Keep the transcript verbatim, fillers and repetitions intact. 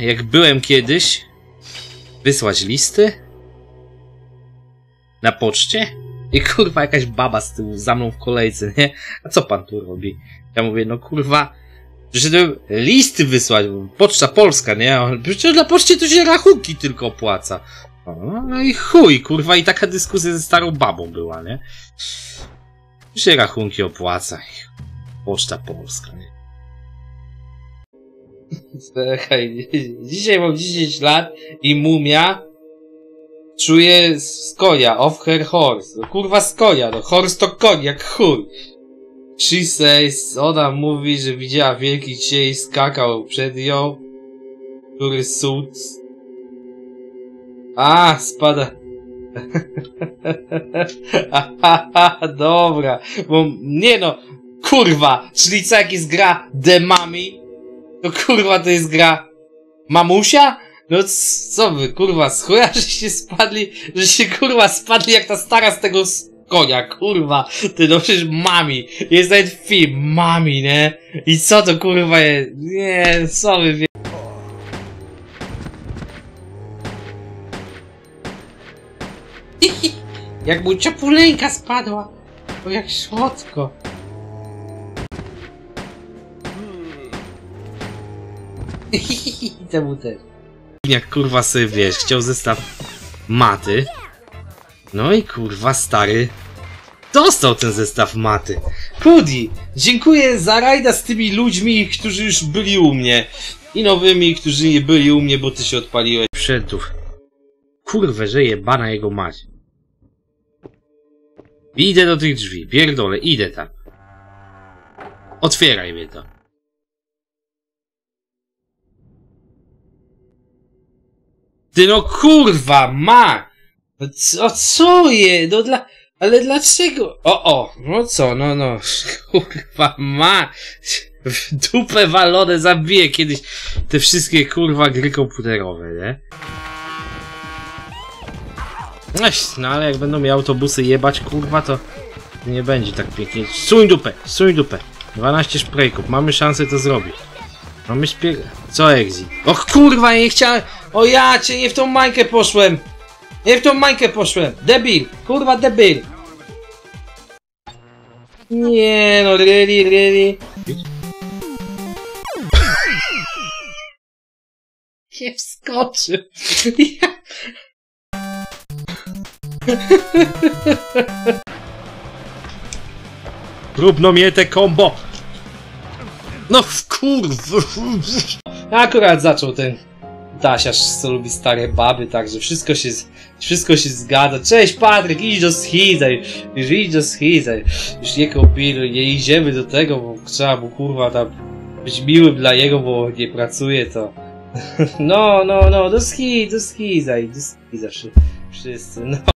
jak byłem kiedyś, wysłać listy na poczcie i kurwa jakaś baba z tyłu za mną w kolejce, nie? A co pan tu robi? Ja mówię, no kurwa, przyszedłem listy wysłać, Poczta Polska, nie? Przecież na poczcie to się rachunki tylko opłaca. No i chuj, kurwa, i taka dyskusja ze starą babą była, nie? Się rachunki opłaca. Poczta Polska, nie? Słuchaj, dzisiaj mam dziesięć lat i mumia czuje z konia, off her horse. No kurwa z konia, no horse to koń, jak chuj. She says, ona mówi, że widziała wielki cień, skakał przed nią, który sód. A, spada. Dobra, bo nie no, kurwa, czyli co, jak jest gra The Mummy, to kurwa to jest gra Mamusia? No co wy, kurwa, z chuja, że się spadli, że się kurwa spadli jak ta stara z tego konia, kurwa, ty no przecież Mami, jest nawet film, Mami, nie? I co to kurwa jest, nie, co wy wie... Jak mu ciapuleńka spadła, to jak słodko. Temu też. Jak kurwa sobie wiesz, chciał zestaw maty. No i kurwa stary dostał ten zestaw maty. Pudi, dziękuję za rajda z tymi ludźmi, którzy już byli u mnie. I nowymi, którzy nie byli u mnie, bo ty się odpaliłeś. Przedów. Kurwę, że jebana jego mać. Idę do tych drzwi, pierdolę, idę tam. Otwieraj mnie to. Ty no kurwa, ma! No co, co je? No dla... Ale dlaczego? O, o, no co, no, no, kurwa, ma! W dupę walone zabiję kiedyś te wszystkie kurwa gry komputerowe, nie? No ale jak będą mi autobusy jebać, kurwa, to nie będzie tak pięknie. Suń dupę, suń dupę. dwanaście szprejków, mamy szansę to zrobić. Mamy śpie... Co exit? Och kurwa, nie chciałem... O ja cię, nie w tą mańkę poszłem! Nie w tą mańkę poszłem! Debil! Kurwa debil! Nie no, really, really. Nie wskoczył. Próbno miete combo! No kurwa! Akurat zaczął ten Tasiarz, co lubi stare baby, także wszystko się, wszystko się zgadza. Cześć Patryk, idź do schiza, już idź do schiza, już nie kombinuj, nie idziemy do tego, bo trzeba mu kurwa tam być miłym dla jego, bo nie pracuje to. No, no, no, do schiza, do schiza, do schiza, wszyscy, no.